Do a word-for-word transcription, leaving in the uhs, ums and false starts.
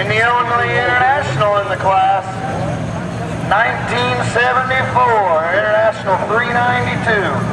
And the only international in the class, nineteen seventy-four, International three ninety-two.